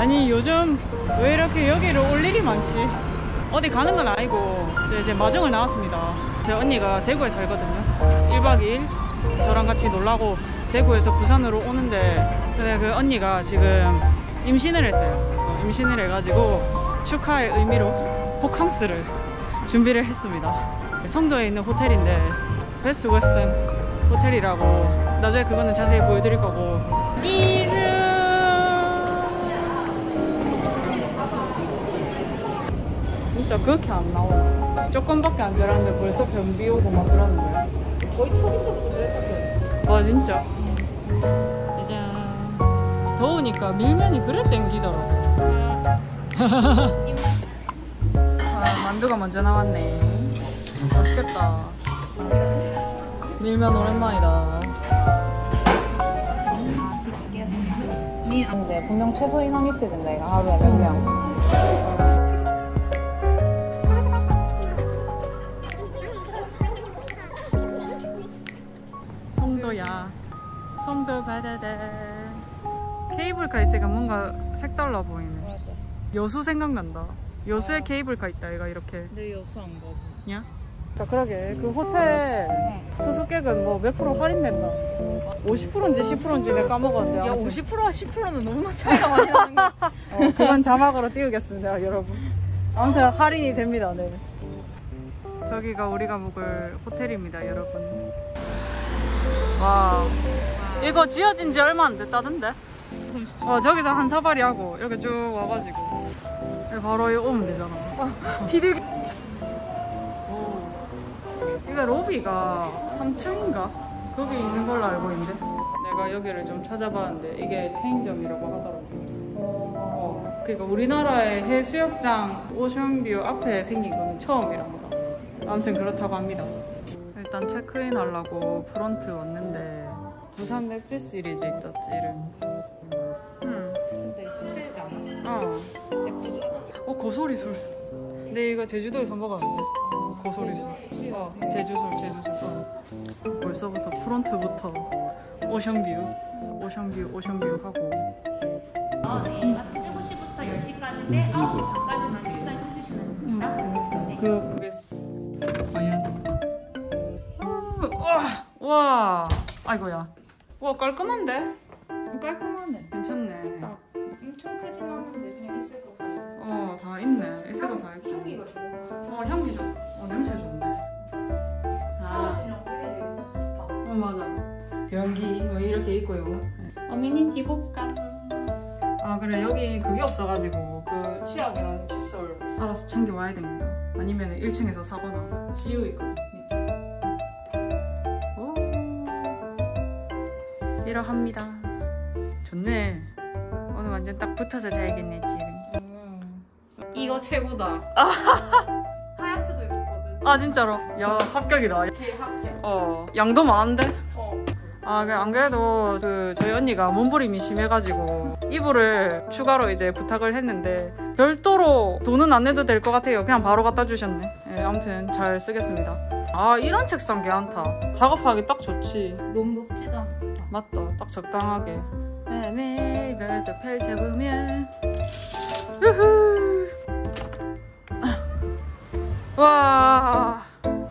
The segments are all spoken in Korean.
아니 요즘 왜 이렇게 여기를 올 일이 많지? 어디 가는 건 아니고 이제 마중을 나왔습니다. 제 언니가 대구에 살거든요. 1박 2일 저랑 같이 놀라고 대구에서 부산으로 오는데, 근데 그 언니가 지금 임신을 했어요. 임신을 해가지고 축하의 의미로 호캉스를 준비를 했습니다. 성도에 있는 호텔인데 베스트 웨스턴 호텔이라고, 나중에 그거는 자세히 보여드릴 거고. 진짜 그렇게 안 나오나? 조금밖에 안 자랐는데 벌써 변비 오고 막 그러는 거야. 거의 초기부터 그랬거든. 와 진짜. 짜잔. 더우니까 밀면이 그래 땡기더라고. 아, 만두가 먼저 나왔네. 맛있겠다. 밀면 오랜만이다. 근데 분명 최소 인원 있어야 된다. 이거 하루에 몇 명. 송도야. 송도 바다다. 케이블카 있으니까 뭔가 색달라 보이네. 맞아. 여수 생각난다. 여수에 케이블카 있다 얘가 이렇게. 내 여수 안 가고. 냐? 그러게 그 호텔 투숙객은 뭐 몇 프로 할인된다. 50%인지 10%인지 내가 까먹었는데. 야 50%와 10%는 너무나 차이가 많이 나는 거. 그건 자막으로 띄우겠습니다 여러분. 아무튼 할인이 됩니다. 네. 저기가 우리가 묵을 호텔입니다 여러분. 와 이거 지어진 지 얼마 안 됐다던데? 저기서 한 사발이 하고 이렇게 쭉 와가지고 바로 여기 오면 되잖아. 비둘기. 이게 로비가 3층인가? 거기 있는 걸로 알고 있는데, 내가 여기를 좀 찾아봤는데 이게 체인점이라고 하더라고. 그러니까 우리나라의 해수욕장 오션뷰 앞에 생긴 거는 처음이랍니다. 아무튼 그렇다고 합니다. 일단 체크인 하려고 프론트 왔는데 부산 맥주 시리즈 있었지 이름. 근데 수제지 않아? 예쁘지 않아? 고소리술. 근데 이거 제주도에서 먹었는데. 고소리술. 제주술. 벌써부터 프론트부터 오션뷰 하고. 네, 아침 7시부터 10시까지인데 9시 반까지만 입장해 주시면 됩니다. 그게 과연. 와, 아이고야. 와 깔끔한데? 깔끔하네. 괜찮네. 딱 엄청 크진 않은데 그냥 있을 것 같아. 다 있네. 있을 거 다 있고. 향기가 좋아. 향기 좋. 냄새 좋네. 샤워실이랑 분리되어 있어서 좋다. 맞아. 변기 뭐 이렇게 있고요. 어메니티 복간. 아 그래 여기 그게 없어가지고 그 치약이랑 칫솔 알아서 챙겨와야 됩니다. 아니면 1층에서 사거나 CU 있거든. 오 이러합니다. 좋네. 오늘 완전 딱 붙어서 자야겠네 지금. 이거 최고다. 하얏트도 있거든. 아 진짜로? 야 합격이다. 대합격. 양도 많은데? 안 그래도 저희 언니가 몸부림이 심해가지고 이불을 추가로 이제 부탁을 했는데 별도로 돈은 안 내도 될 것 같아요. 그냥 바로 갖다 주셨네. 네, 아무튼 잘 쓰겠습니다. 이런 책상 괜찮다. 작업하기 딱 좋지. 너무 높지도 않다. 맞다. 딱 적당하게. 이걸 또 펼쳐보면 우후. 와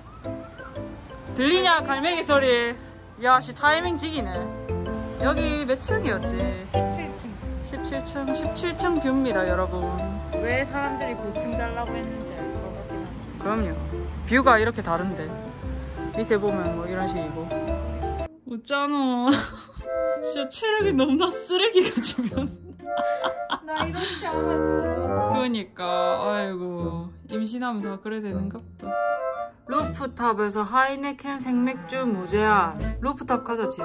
들리냐 갈매기 소리. 야씨 타이밍 지기네. 여기 몇 층이었지? 17층. 17층 뷰입니다 여러분. 왜 사람들이 고층 달라고 했는지 알 것 같긴 한데. 그럼요. 뷰가 이렇게 다른데 밑에 보면 뭐 이런 식이고. 웃잖아. 진짜 체력이 너무나 쓰레기 같으면. 나 이렇지 않아. 그러니까 아이고 임신하면 다 그래 되는가 보다. 루프탑에서 하이네켄 생맥주 무제한. 루프탑 가자 지금.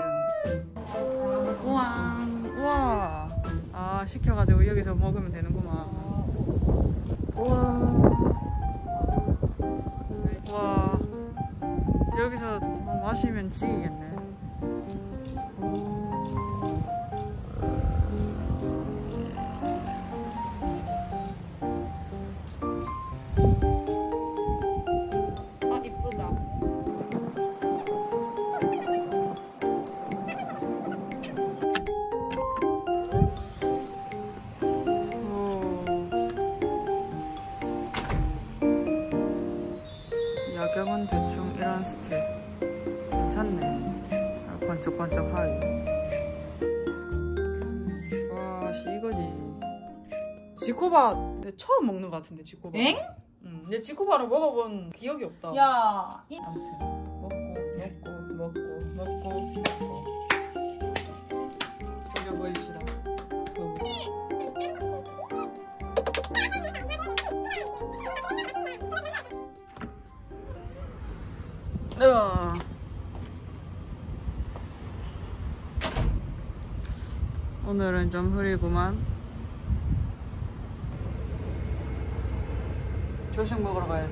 우와. 시켜가지고 여기서 먹으면 되는구만. 와 여기서 마시면 지기겠네. 이쁘다. 반짝반짝 하이. 와, 씨 이거지. 지코바 처음 먹는 것 같은데 지코바. 엥? 응. 근데 지코바를 먹어본 기억이 없다. 야, 아무튼 먹고 조져 보입시다. 오늘은 좀 흐리구만. 조식 먹으러 가야 돼.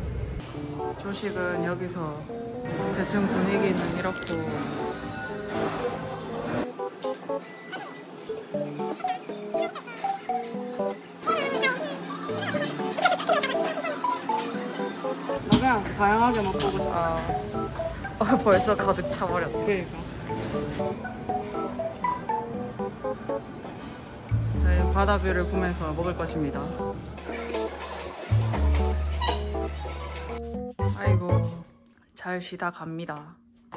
조식은 여기서 대충 분위기는 이렇고. 그냥 다양하게 맛보고 싶어. 벌써 가득 차버렸다. 그러니까. 저희 바다뷰를 보면서 먹을 것입니다. 아이고, 잘 쉬다 갑니다.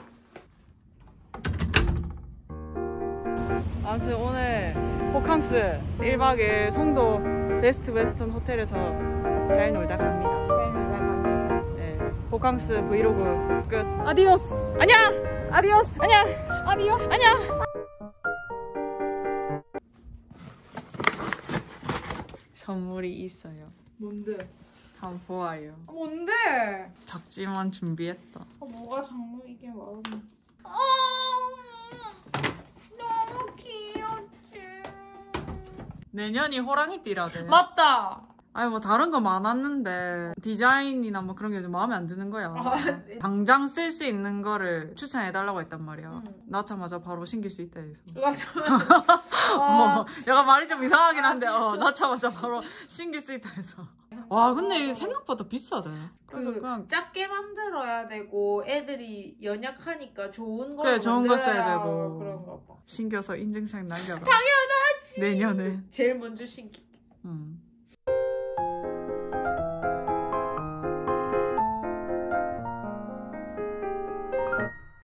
아무튼 오늘 호캉스 1박 2일 송도 베스트 웨스턴 호텔에서 잘 놀다 갑니다. 네, 호캉스 브이로그 끝. 아디오스. 안녕. 아디오스. 안녕. 아디오스. 안녕. 선물이 있어요. 뭔데? 한번 보아요. 뭔데? 작지만 준비했다. 뭐가 장무 이게 마음이. 너무 귀엽지. 내년이 호랑이띠라대. 맞다. 아니 뭐 다른 거 많았는데 디자인이나 뭐 그런 게 좀 마음에 안 드는 거야. 네. 당장 쓸 수 있는 거를 추천해달라고 했단 말이야. 낳자마자 바로 신길 수 있다 해서. 약간 말이 좀 이상하긴 한데 낳자마자 바로 신길 수 있다 해서. 와 근데 이게 생각보다 비싸다. 그래서 그냥 작게 만들어야 되고 애들이 연약하니까 좋은 거 그래, 좋은 거 써야 되고. 그런가 봐. 신겨서 인증샷 날려라. 당연하지. 내년에. 제일 먼저 신기. 응.